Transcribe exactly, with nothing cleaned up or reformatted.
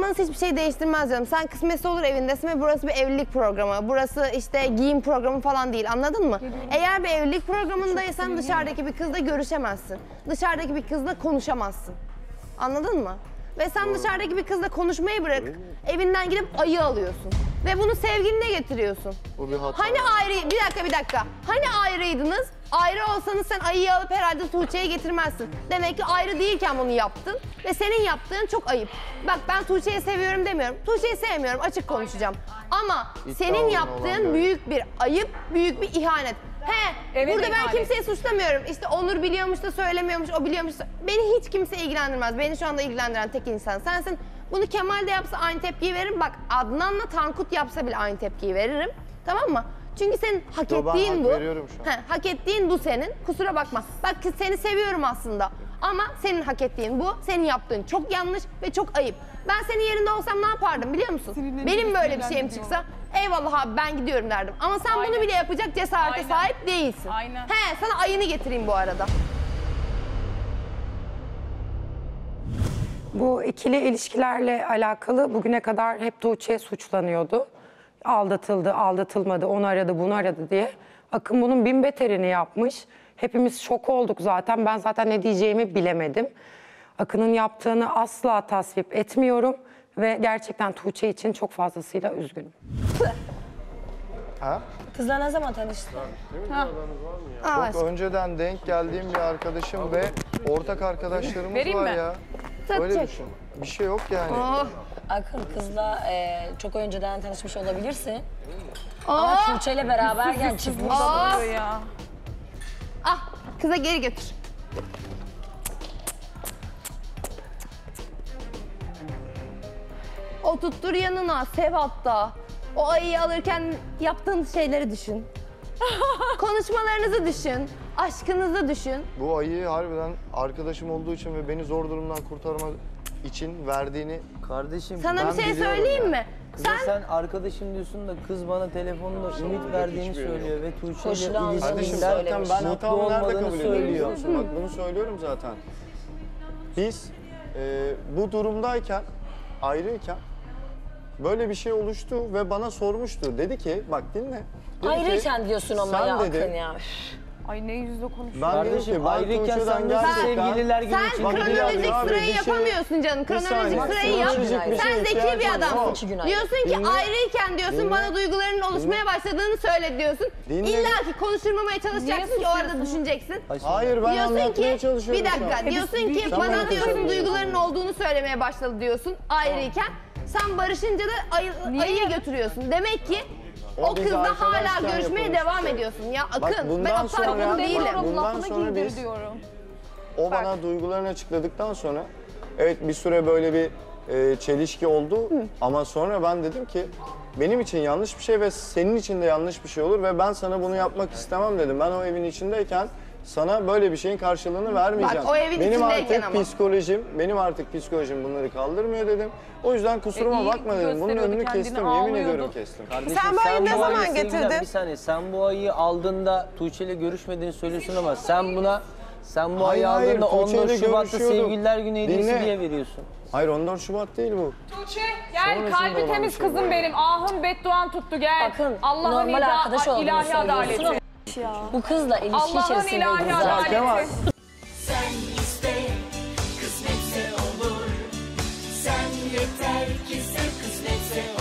Konuşmanız hiçbir şey değiştirmez diyorum. Sen kısmetse olur evindesin ve burası bir evlilik programı. Burası işte giyim programı falan değil, anladın mı? Eğer bir evlilik programındaysan dışarıdaki bir kızla görüşemezsin. Dışarıdaki bir kızla konuşamazsın. Anladın mı? Ve sen dışarıdaki bir kızla konuşmayı bırak, evinden gidip ayı alıyorsun. Ve bunu sevgiline getiriyorsun. Bu bir hata. Hani ayrı, bir dakika bir dakika. Hani ayrıydınız? Ayrı olsanız sen ayıyı alıp herhalde Tuğçe'ye getirmezsin. Demek ki ayrı değilken bunu yaptın ve senin yaptığın çok ayıp. Bak ben Tuğçe'yi seviyorum demiyorum. Tuğçe'yi sevmiyorum, açık konuşacağım. Ama senin yaptığın büyük bir ayıp, büyük bir ihanet. He, evet, burada ben kimseyi suçlamıyorum. İşte Onur biliyormuş da söylemiyormuş, o biliyormuş da. Beni hiç kimse ilgilendirmez. Beni şu anda ilgilendiren tek insan sensin. Bunu Kemal de yapsa aynı tepkiyi veririm. Bak Adnan'la Tankut yapsa bile aynı tepkiyi veririm. Tamam mı? Çünkü senin hak Yo, ettiğin hak bu. veriyorum şu an. He, hak ettiğin bu senin. Kusura bakma. Bak seni seviyorum aslında. Ama senin hak ettiğin bu. Senin yaptığın çok yanlış ve çok ayıp. Ben senin yerinde olsam ne yapardım biliyor musun? Seninle benim böyle bir şeyim çıksa eyvallah abi ben gidiyorum derdim. Ama sen Aynen. bunu bile yapacak cesarete Aynen. sahip değilsin. Aynen. He, sana ayını getireyim bu arada. Bu ikili ilişkilerle alakalı bugüne kadar hep Tuğçe suçlanıyordu. Aldatıldı, aldatılmadı, onu aradı, bunu aradı diye. Akın bunun bin beterini yapmış. Hepimiz şok olduk zaten. Ben zaten ne diyeceğimi bilemedim. Akın'ın yaptığını asla tasvip etmiyorum. Ve gerçekten Tuğçe için çok fazlasıyla üzgünüm. Ha? Kızla ne zaman tanıştın? Ha. Çok önceden denk geldiğim bir arkadaşım ve ortak arkadaşlarımız Vereyim var mi? ya. Öyle düşün. Bir şey yok yani. Oh. Akın kızla e, çok önceden tanışmış olabilirsin. Oh. Ama Tuğçe'yle beraberken çıkmış. Oh. ya. Ah, kıza geri götür. O tuttur yanına, sev hatta. O ayıyı alırken yaptığın şeyleri düşün. Konuşmalarınızı düşün, aşkınızı düşün. Bu ayıyı harbiden arkadaşım olduğu için ve beni zor durumdan kurtarmak için verdiğini... Kardeşim Sana ben bir şey biliyorum söyleyeyim ya. mi? Kıza sen... sen arkadaşım diyorsun da kız bana telefonla ümit verdiğini söylüyor ve Tuğçe ile Kardeşim ilişkiden zaten ben mutlu hatamı nerede olmadığını kabul ediyorum? söylüyor. Bak bunu söylüyorum zaten. Biz e, bu durumdayken, ayrıyken böyle bir şey oluştu ve bana sormuştu. Dedi ki, bak dinle. Dedi Ayrıyken ki, diyorsun ama sen ya dedi, Akın ya. Ay ne yüzle konuşuyor. Ben dedim ki, Kardeşim ben ayrıyken Tuğçe'den sen nasıl gerçekten... sevgililer günü Sen için Bak, bir kronolojik dakika abi, sırayı bir şey- yapamıyorsun canım. Bir Kronolojik saniye. sırayı yap. Kronolojik bir Sen şeye zeki ihtiyacım bir var. adamsın. İki gün Diyorsun ki Dinle. ayrıyken diyorsun Dinle. bana duyguların oluşmaya başladığını söyle diyorsun. Dinle. İlla ki konuşturmamaya çalışacaksın Niye ki o arada düşüneceksin. Hayır ben Diyorsun anlatmaya ki çalışıyorum bir şu an. dakika diyorsun ki Tamam, bana diyorsun tamam. duyguların olduğunu söylemeye başladı diyorsun ayrıyken. Sen barışınca da ayı, ayıya götürüyorsun. Demek ki o, O biz kızla hala arkadaşken görüşmeye yapılmış devam şey. ediyorsun. Ya Bak, Akın ben bundan aptal sonra- bunu değilim. Bak, bundan Lafını sonra giydir biz- diyorum. O bana duygularını açıkladıktan sonra evet bir süre böyle bir e, çelişki oldu ama sonra ben dedim ki benim için yanlış bir şey ve senin için de yanlış bir şey olur ve ben sana bunu yapmak istemem dedim. Ben o evin içindeyken sana böyle bir şeyin karşılığını vermeyeceğim. Bak, o evin benim içindeyken artık ama. psikolojim, benim artık psikolojim bunları kaldırmıyor dedim. O yüzden kusuruma E, iyi bakma dedim. Bunun gösteriyordu önünü kendini, kestim, yemin ağlıyordu. ediyorum kestim. Kardeşim, Sen bu ayıyı ne bu zaman ayıyı sevgililer- getirdin? Bir saniye sen bu ayıyı aldığında Tuğçe ile görüşmediğini söylüyorsun ama sen buna sen bu Hayır, ayı hayır, aldığında Tuğçe ile on dört Şubat'ta görüşüyorduk. sevgililer günü hediyesi Dinle. diye veriyorsun. Hayır on dört Şubat değil bu. Tuğçe gel Sonrasında kalbi olan temiz bir şey kızım bu. benim. Ahım bedduan tuttu gel. Akın Allah'ın normal ida- arkadaş olduğunu ilahi söylüyorsun adaleti. ama bu kızla ilişki Allah'ın içerisindeydiniz ilahi zaten. adaleti. Kemal. Sen iste, kısmetse olur. Sen yeter ki sev, kısmetse